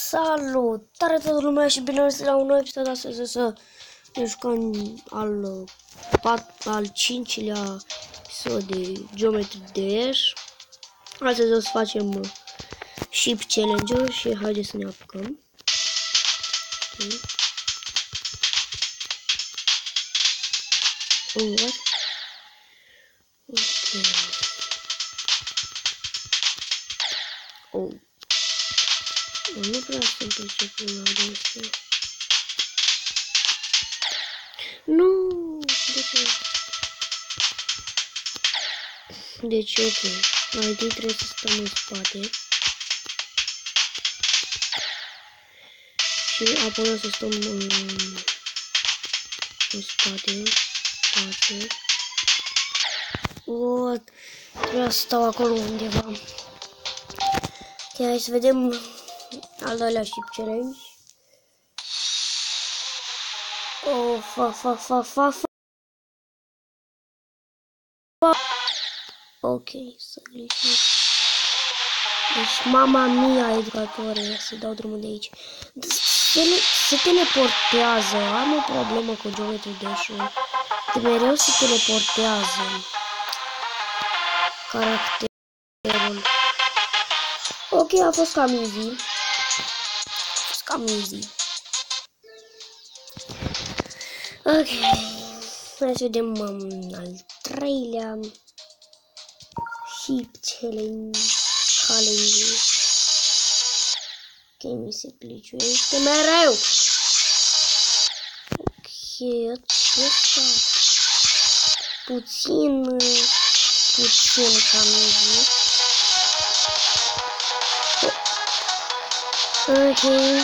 Salutare toată lumea și bine ați la un nou episod. Astăzi o să ne jucăm al 5-lea episod de Geometry Dash. Astăzi o să facem ship challenge-uri și haideți să ne apucăm. Ok. Oh. Nu vreau să-mi pricep la asta. Nu! De ce? Deci, ok. Mai întâi trebuie să stăm în spate. Și apoi o să stăm în spate. What? Trebuie să stau acolo undeva. Ok, hai să vedem al doilea ship challenge. Oh, ok, să glisim. Deci, mama mia, educatoare, să dau drumul de aici. Se teleportează. Am o problemă cu Geometry Dash-ul. De mereu se teleportează caracterul. Ok, a fost cam easy. Ok. Hai să vedem al treilea ship challenge. Ok, mi se glitchuiește mereu. Ok, acesta puțin cam easy. Ok,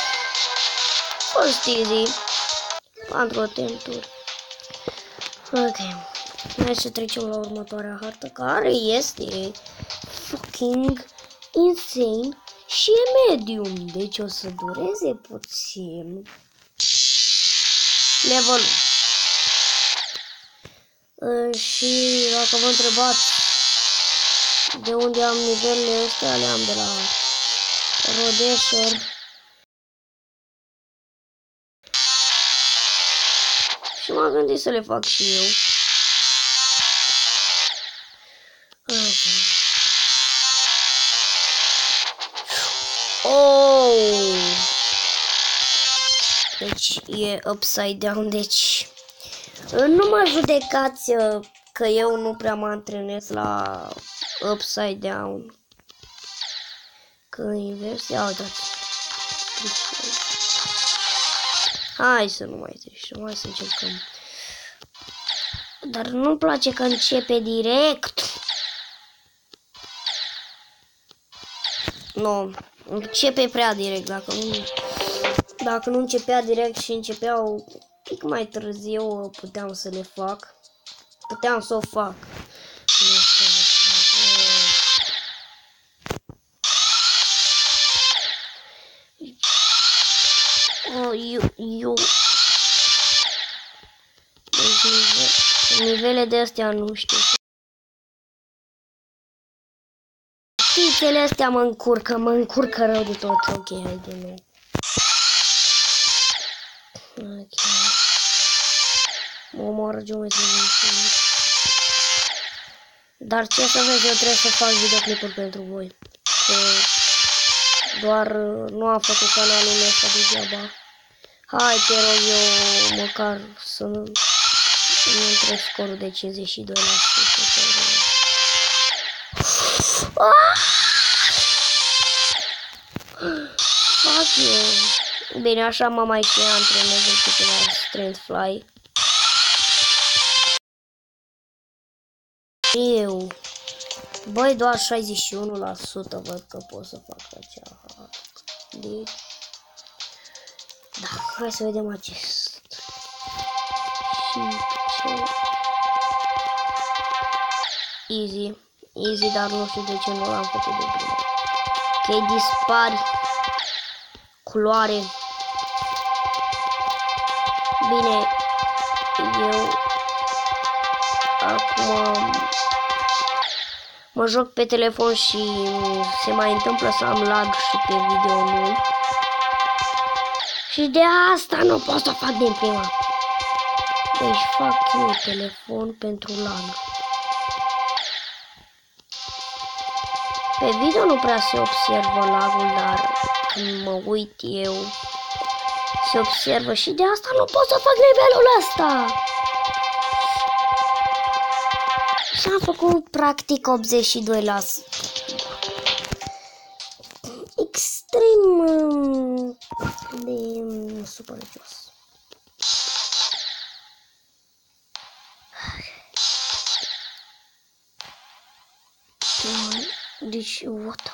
fost easy, 4 atempturi. Ok, hai să trecem la următoarea hartă, care este fucking insane și e medium, deci o să dureze puțin levelul. Și dacă vă întrebați de unde am nivelele astea, le am de la Rodesher. Și m-am gândit să le fac și eu. Oh! Deci e upside down, deci nu mă judecați că eu nu prea mă antrenez la upside down. Că invers, ia uitați. Hai să nu mai treceam, hai să încercăm. Dar nu-mi place că începe direct. Nu, începe prea direct. Dacă nu începea direct și începeau un pic mai târziu, puteam să le fac. Puteam să o fac. Deci nivele de astea nu știu. Fițele astea mă încurcă rău de tot. Ok, haide-mă. Ok. Mă omoară Geometry Dash. Dar ce să vezi, eu trebuie să fac videoclipuri pentru voi. Că doar nu am făcut canalul ăsta degeaba. Hai, te rog eu măcar să nu întreb scorul de 52%. Fuck you. Bine, așa mă mai și antrenez un pic la Strength Fly. Eu. Băi, doar 61% văd că pot să fac acea hartă. Deci, da, hai să vedem acest. Easy, dar nu știu de ce nu l-am făcut de prima. Ok, dispari. Culoare. Bine, eu acum mă joc pe telefon și se mai întâmplă să am lag și pe video nu. Și de asta nu pot să fac din prima. Deci fac eu telefon pentru lag. Pe video nu prea se observă lagul, dar când mă uit eu se observă și de asta nu pot să fac nivelul ăsta. Și am făcut practic 82%. Extrem de supărăcios. Deci, what?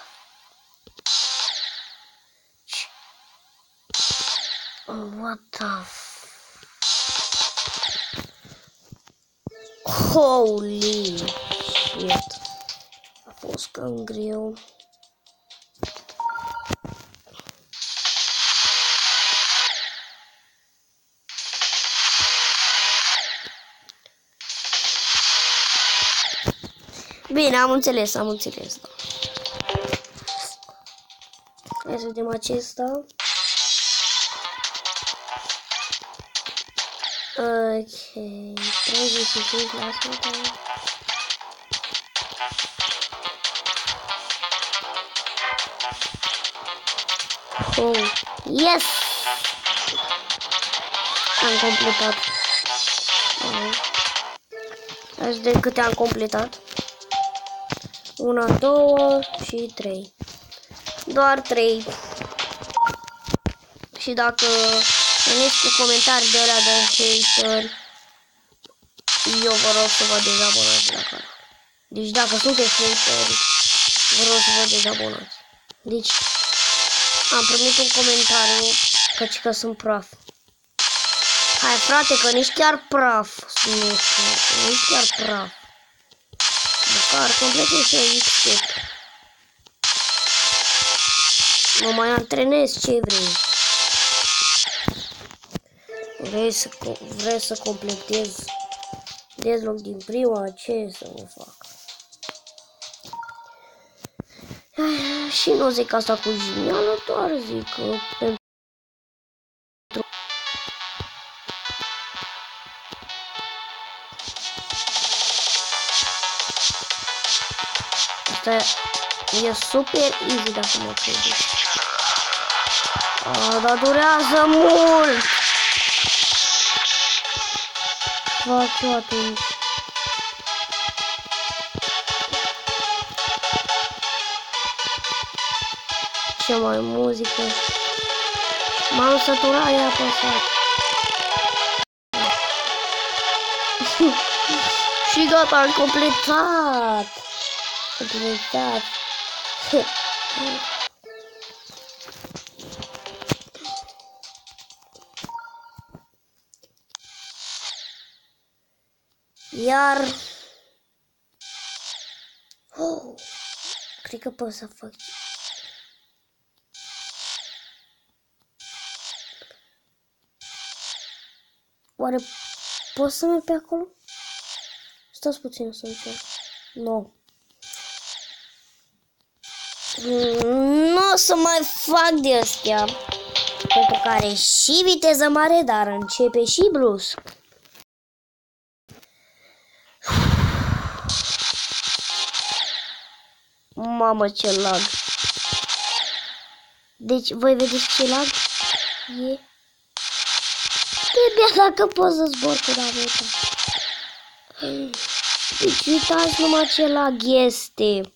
What the Holy shit. A fost cam greu. Bine, am înțeles, da. Hai să vedem acesta. Ok, 35%. Oh, yes! Am completat. Hai să vedem câte am completat. 1, 2 și 3. Doar 3. Și dacă veniți cu comentarii de alea de hater, eu vă rog să vă dezabonați la canal. Deci dacă sunteți hateri, vă rog să vă dezabonați. Deci am primit un comentariu că sunt praf. Hai frate, că nici chiar praf nu sunt, nici chiar praf. Măcar complete și eu X-Tech. Mă mai antrenez, ce vrei? Vrei să completez dezloc din prima? Ce să mă fac? Și nu zic asta cu genială, doar zic că pentru... Asta e super easy dacă mă credeți. Dar durează mult! Fac eu atunci. Ce mai muzică? M-am săturat, i-a apăsat. Și gata, am completat! Completat! Iar... Oh, cred că pot să fac... Oare pot să merg pe acolo? Stați puțin să încerc. Nu. Nu o să mai fac de astea. Pentru care și viteză mare, dar începe și brusc. Mamă, ce lag. Deci, voi vedeți ce lag? E... Trebuie dacă pot să zbor cu naveta. Deci, uitați numai ce lag este.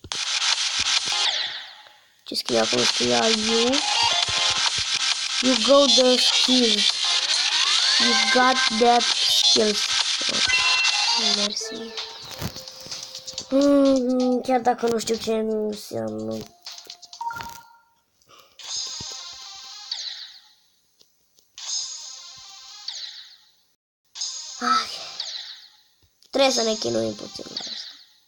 Ce scrie acolo? Scria You go the skills. You got that skills. Okay. Mersi. Chiar dacă nu știu ce înseamnă. Trebuie să ne chinuim puțin la asta.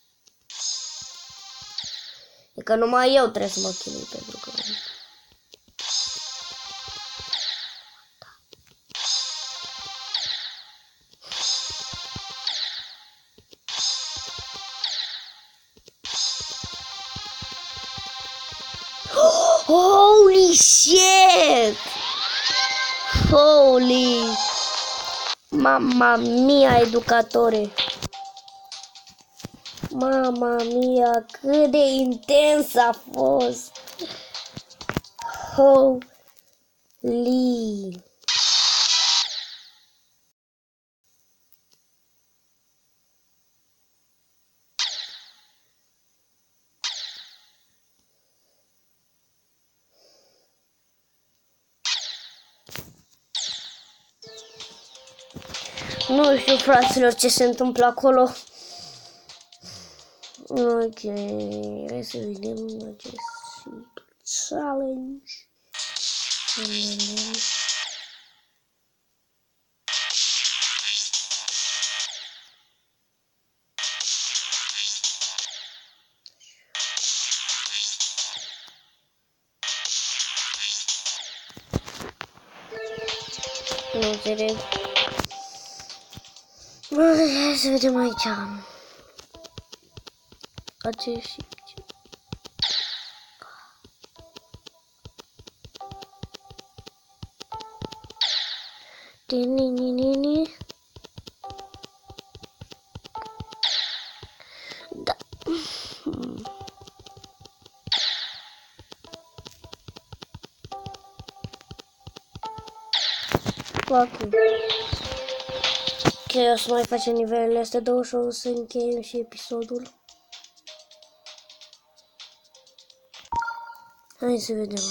E că numai eu trebuie să mă chinui pentru că... Holy shit! Holy! Mamma mia, educatore! Mamma mia, cât de intens a fost! Holy! Nu știu, fraților, ce se întâmplă acolo. Ok, hai să vedem acest challenge. Nu înțeleg. Hai să vedem aici. Acest Ni. Da. Ok, o să mai facem nivelele astea două și o să încheiem și episodul. Hai să vedem.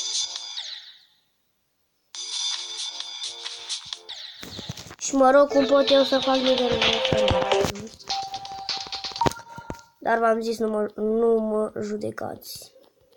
Și mă rog cum pot eu să fac nivelele astea. Dar v-am zis, nu mă judecați.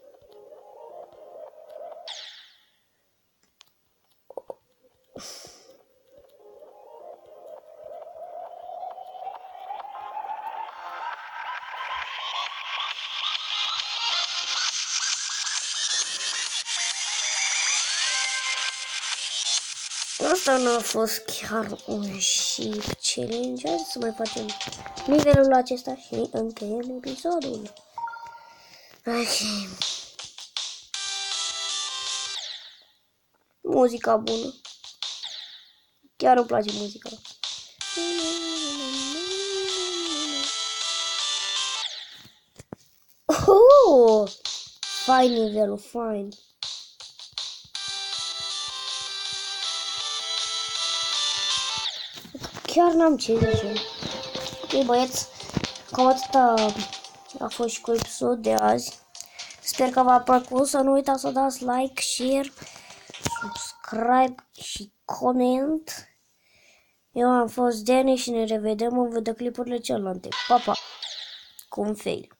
Asta nu a fost chiar un ship challenge. Hai să mai facem nivelul acesta și încheiem episodul. Ok. Muzica bună. Chiar îmi place muzica. Oh! Fain nivelul, fain. Chiar n-am ce zice. Ok, băieți, cam atâta a fost și cu episodul de azi. Sper că v-a plăcut, să nu uitați să dați like, share, subscribe și comment. Eu am fost Danny și ne revedem în videoclipurile celelalte. Pa, pa! Cu un fail.